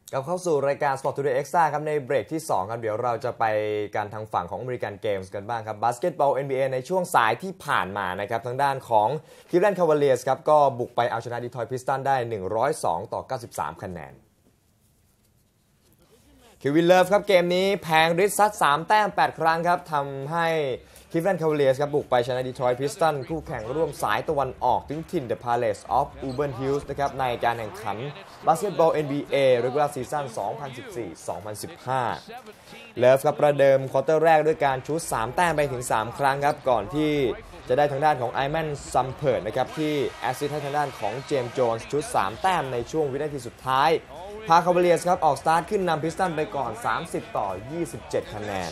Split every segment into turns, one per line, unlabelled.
กลับเข้าสู่รายการ Sport Today Extra ครับในเบรกที่2ครับเดี๋ยวเราจะไปการทางฝั่งของอเมริกันเกมส์กันบ้างครับบาสเกตบอล NBA ในช่วงสายที่ผ่านมานะครับทางด้านของ Cleveland Cavaliers ครับก็บุกไปเอาชนะ Detroit Pistons ได้102-93คะแนนคิววินเลิฟครับเกมนี้แพงริดซัด3แต้ม8ครั้งครับทำให้Cleveland Cavaliers ครับบุกไปชนะ Detroit Pistons คู่แข่งร่วมสายตะวันออกถึงถิ่น The Palace of Auburn Hills นะครับในการแข่งขันบาสเกตบอล NBA Regular Season 2014-2015 เลิฟครับประเดิมควอเตอร์แรกด้วยการชูต3แต้มไปถึง3ครั้งครับก่อนที่จะได้ทางด้านของไอแมนซัมเพิร์ตนะครับที่แอสซิสต์ให้ทางด้านของเจมส์โจนส์ชูต3แต้มในช่วงวินาทีสุดท้ายพาคาวาเลียร์สครับออกสตาร์ทขึ้นนำพิสตันไปก่อน30-27คะแนน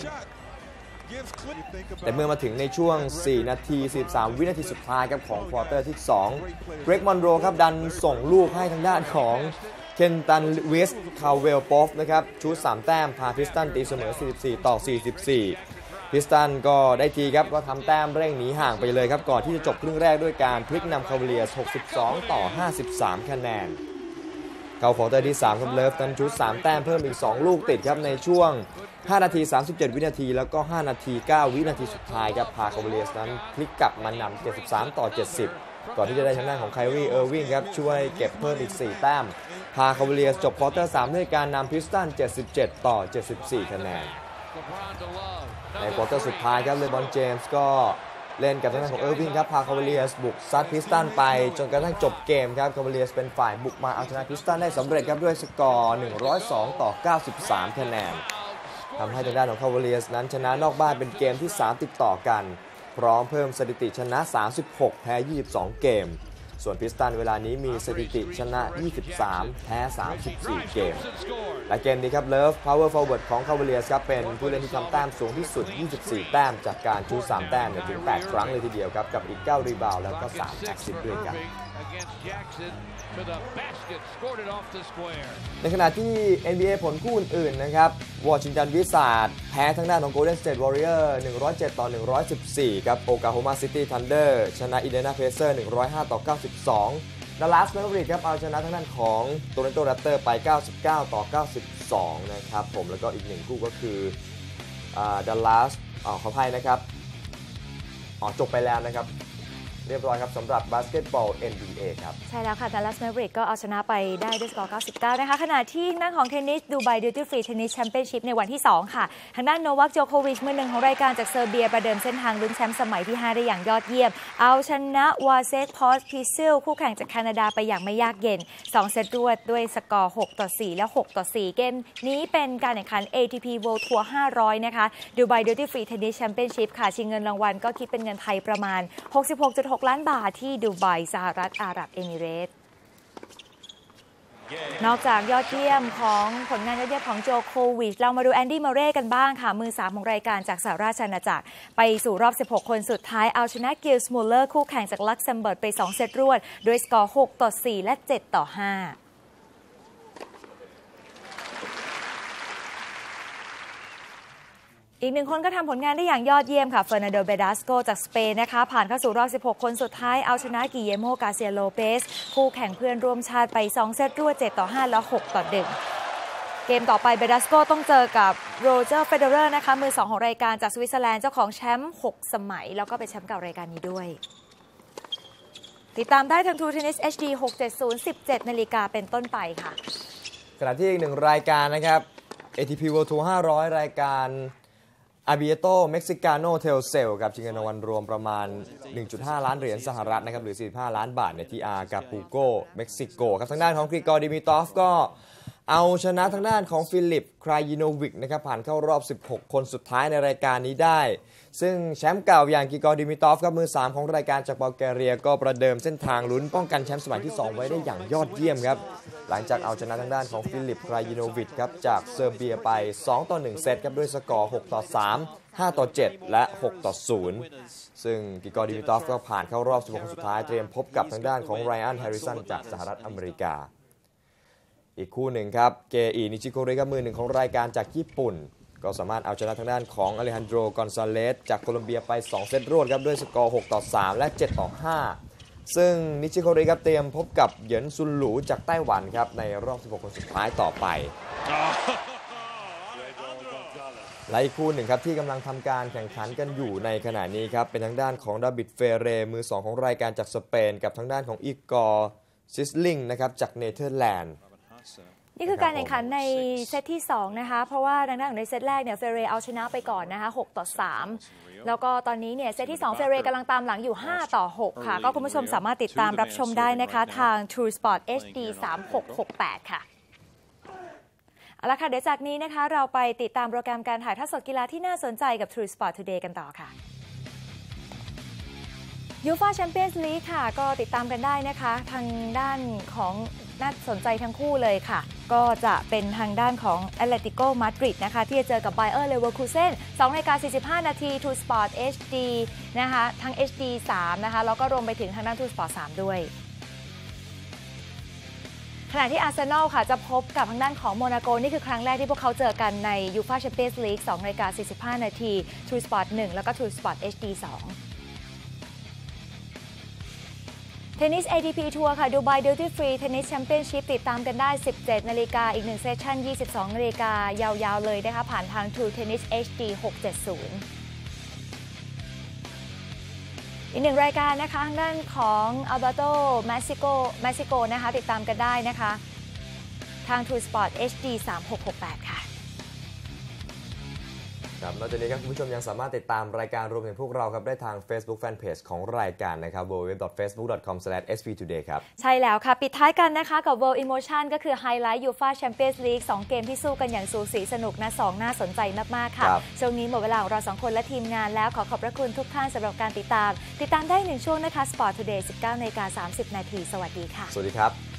แต่เมื่อมาถึงในช่วง4นาที43วินาทีสุดท้ายครับของควอเตอร์ที่2เกรกมอนโรครับดันส่งลูกให้ทางด้านของเคนตันวิสคาเวลปอฟนะครับชูต3แต้มพาพิสตันตีเสมอ44-44พิสตันก็ได้ทีครับก็ทำแต้มเร่งหนีห่างไปเลยครับก่อนที่จะจบครึ่งแรกด้วยการพลิกนำคาเวียร์62-53คะแนนเข้าควอเตอร์ที่3ครับเลิฟตันชูต3แต้มเพิ่มอีก2ลูกติดครับในช่วง5นาที37วินาทีแล้วก็5นาที9วินาทีสุดท้ายครับพาคาเวียร์นั้นพลิกกลับมานำ73-70ก่อนที่จะได้ทางด้านของไคลรี่เออร์วิงครับช่วยเก็บเพิ่มอีก4แต้มพาคาเวียร์จบควอเตอร์3ด้วยการนำพิสตัน77-74คะแนนในควอเตอร์สุดท้ายครับเลบรอนเจมส์ก็เล่นกับทางด้านของเออร์วิงครับพาคาเวียร์บุกซัดพิสตันไปจนกระทั่งจบเกมครับคาเวียร์เป็นฝ่ายบุกมาเอาชนะพิสตันได้สำเร็จครับด้วยสกอร์102-93คะแนนทำให้ทางด้านของคาเวียร์นั้นชนะนอกบ้านเป็นเกมที่3ติดต่อกันพร้อมเพิ่มสถิติชนะ36แพ้22เกมส่วนพิสตันเวลานี้มีสถิติชนะ23แพ้34เกมและเกมนี้ครับเลิฟพาวเวอร์ฟอร์เวิร์ดของคาเวียร์ครับเป็นผู้เล่นที่ทำแต้มสูงที่สุด24แต้มจากการชู3แต้มถึง8ครั้งเลยทีเดียวครับกับอีก9รีบาวด์แล้วก็3แอสซิสต์ด้วยกันในขณะที่ NBA ผลคู่อื่นๆนะครับวอชิงตันวิซาร์ดแพ้ทางด้านของ Golden State Warrior 107-114ครับโอคลาโฮมาซิตี้ทันเดอร์ชนะอินเดียนาเพเซอร์105-92ดัลลัสแมเวอริกครับเอาชนะทางด้านของโตรอนโตแรปเตอร์ไป99-92นะครับผมแล้วก็อีก1คู่ก็คือดัลลัสขออภัยนะครับจบไปแล้วนะครับเรียบร้อยครับสำหรับบาสเกตบอล NBA ครับ
ใช่แล้วค่ะดัลลัสแมเวอริกก็เอาชนะไปได้ด้วยสกอร์99นะคะขณะที่ด้านของเทนนิสดูไบดิวตี้ฟรีเทนนิสแชมเปี้ยนชิพในวันที่2ค่ะทางด้านโนวัคโจโควิชมือหนึ่งของรายการจากเซอร์เบียประเดิมเส้นทางลุ้นแชมป์สมัยที่5ได้อย่างยอดเยี่ยมเอาชนะวาเซกพอสพิซิลคู่แข่งจากแคนาดาไปอย่างไม่ยากเย็น2เซตรวดด้วยสกอร์6-4และ6-4เกมนี้เป็นการแข่งขัน ATP World Tour 500นะคะดูไบดิวตี้ฟรีเทนนิสแชมเปี้ยนชิพค่ะชิงเงินรางวัลก็คิดเป็นเงินไทยประมาณ 66.6 ล้านบาทที่ดูไบสหรัฐอาหรับเอมิเรตส์นอกจากยอดเยี่ยมของผลงานยอดเยี่ยมของโจโควิชเรามาดูแอนดี้ เมเรย์กันบ้างค่ะมือ3ของรายการจากสหราชอาณาจักรไปสู่รอบ16คนสุดท้ายเอาชนะกิลส์มูลเลอร์คู่แข่งจากลักเซมเบิร์กไป2เซตรวดโดยสกอร์6-4และ7-5อีกหนึ่งคนก็ทำผลงานได้อย่างยอดเยี่ยมค่ะเฟอร์นันโด เบดัสโกจากสเปนนะคะผ่านเข้าสู่รอบ16คนสุดท้ายเอาชนะกิเยโม กาเซียโลเปสคู่แข่งเพื่อนร่วมชาติไป2เซตรวด7-5และ6-1เกมต่อไปเบดัสโกต้องเจอกับโรเจอร์ เฟเดอเรอร์นะคะมือ2ของรายการจากสวิตเซอร์แลนด์เจ้าของแชมป์6สมัยแล้วก็เป็นแชมป์เก่ารายการนี้ด้วยติดตามได้ทาง True Tennis HD 670 17 นาฬิกาเป็นต้นไปค่ะ
ขณะที่อีกหนึ่งรายการนะครับ ATP World Tour 500รายการอาบิเอโตเม็กซิกาโนเทลเซลกับชิงเงินรางวัลรวมประมาณ 1.5 ล้านเหรียญสหรัฐนะครับหรือ45ล้านบาทในที่อากาปูโกเม็กซิโกครับทางด้านของกริกอร์ ดิมิตรอฟก็เอาชนะทางด้านของฟิลิป ครายโนวิกนะครับผ่านเข้ารอบ16คนสุดท้ายในรายการนี้ได้ซึ่งแชมป์เก่าอย่างกริกอร์ ดิมิตรอฟครับมือ3ของรายการจากบัลแกเรียก็ประเดิมเส้นทางลุ้นป้องกันแชมป์สมัยที่2ไว้ได้อย่างยอดเยี่ยมครับหลังจากเอาชนะทางด้านของฟิลิป ครายโนวิกครับจากเซอร์เบียไป2-1เซตครับด้วยสกอร์6-3 5-7 และ6-0ซึ่งกิกอร์ ดิมิตรอฟก็ผ่านเข้ารอบ16คนสุดท้ายเตรียมพบกับทางด้านของไรอัน แฮร์ริสันจากสหรัฐอเมริกาอีกคู่หนึ่งครับเกอิ นิชิโกริครับมือหนึ่งของรายการจากญี่ปุ่นก็สามารถเอาชนะทางด้านของอเลฮันโดร กอนซาเลสจากโคลอมเบียไป2เซตรวดครับด้วยสกอร์6-3และ7-5 ซึ่งนิชิโคริครับเตรียมพบกับเหยินซุนหลูจากไต้หวันครับในรอบ 16 คนสุดท้ายต่อไป และอีกคู่หนึ่งครับที่กำลังทำการแข่งขันกันอยู่ในขณะนี้ครับเป็นทางด้านของดาบิดเฟเรมือ 2 ของรายการจากสเปนกับทางด้านของอีกอร์ซิสลิงนะครับจากเนเธอร์แลนด์
นี่คือการแข่งขันในเซตที่2นะคะเพราะว่าทางด้านของในเซตแรกเนี่ยเฟเรเอาชนะไปก่อนนะคะ6-3แล้วก็ตอนนี้เนี่ยเซตที่2เฟเรกำลังตามหลังอยู่5-6ค่ะก็คุณผู้ชมสามารถติดตามรับชมได้นะคะทาง True Sport HD 3668ค่ะเอาละค่ะเดี๋ยวจากนี้นะคะเราไปติดตามโปรแกรมการถ่ายทอดสดกีฬาที่น่าสนใจกับ True Sport Today กันต่อค่ะยูฟ่าแชมเปี้ยนส์ลีกค่ะก็ติดตามกันได้นะคะทางด้านของน่าสนใจทั้งคู่เลยค่ะก็จะเป็นทางด้านของแอตเลติโกมาดริดนะคะที่จะเจอกับไบเออร์เลเวอร์คูเซ่น 2:45 นาที True Sport HD นะคะทั้ง HD 3นะคะแล้วก็รวมไปถึงทางด้าน True Sport 3 ด้วยขณะที่อาร์เซนอลค่ะจะพบกับทางด้านของโมนาโกนี่คือครั้งแรกที่พวกเขาเจอกันในยูฟ่าแชมเปี้ยนส์ลีก 2:45 นาที True Sport 1 แล้วก็ True Sport HD 2เทนนิส ATP ทัวร์ค่ะดูไบดิวตี้ฟรีเทนนิสแชมเปี้ยนชิพติดตามกันได้ 17 นาฬิกาอีก1เซสชั่น 22 นาฬิกายาวๆเลยนะคะผ่านทาง True Tennis HD 670อีกหนึ่งรายการนะคะทางด้านของอัลเบโตเม็กซิโกนะคะติดตามกันได้นะคะทาง True Sport HD 3668 ค่ะ
ครับนอกจากนี้ครับคุณผู้ชมยังสามารถติดตามรายการรวมถึงพวกเราครับได้ทาง Facebook Fanpage ของรายการนะครับ www.facebook.com/svtoday ครับ
ใช่แล้วค่ะปิดท้ายกันนะคะกับ World Emotion ก็คือไฮไลท์ยูฟ่าแชมเปี้ยนส์ลีก2เกมที่สู้กันอย่างสูสีสนุกนะ2น่าสนใจมากๆค่ะช่วงนี้หมดเวลาของเรา2คนและทีมงานแล้วขอบพระคุณทุกท่านสำหรับการติดตามได้1ช่วงนะคะ Sport Today 19:30 น.สวัสดีค่ะ
สวัสดีครับ